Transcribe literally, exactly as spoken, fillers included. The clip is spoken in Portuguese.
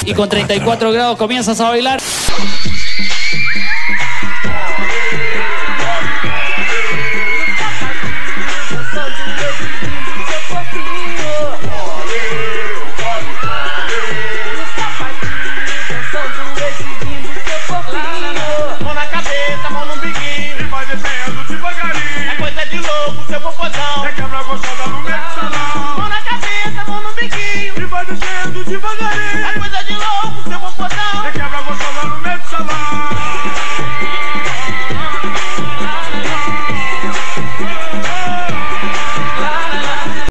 y con treinta y cuatro grados comienzas a bailar. Mão na cabeça, mão no biquinho, e vai descendo devagarinho. É coisa de louco, seu popozão. É quebra gostosa no meio do salão. Mão na cabeça, mão no biquinho, e vai descendo devagarinho. É coisa de louco, seu popozão. É quebra gostosa no meio do salão.